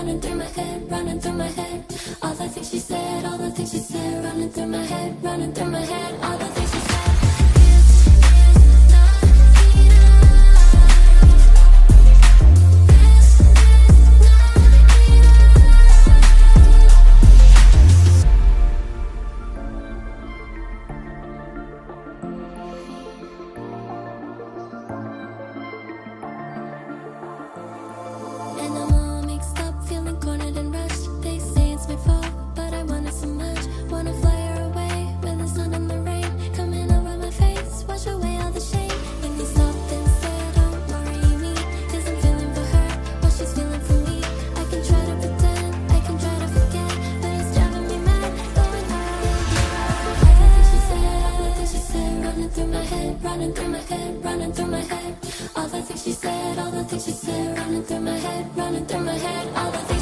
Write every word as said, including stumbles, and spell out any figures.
running through my head, running through my head. All the things she said, all the things she said, running through my head, running through my head. All the things she said. And I'm all mixed up, feeling cornered and rushed. They say it's my fault, but I want it so much. Wanna fly her away with the sun and the rain coming over my face, wash away all the shame. And he stopped and said, don't worry me, cause I'm feeling for her what she's feeling for me. I can try to pretend, I can try to forget, but it's driving me mad, going hard. All the things she said, all the things she said, running through my head, running through my head, running through my head. All the things she said, all the things she said, running through my head, running through my head. All the things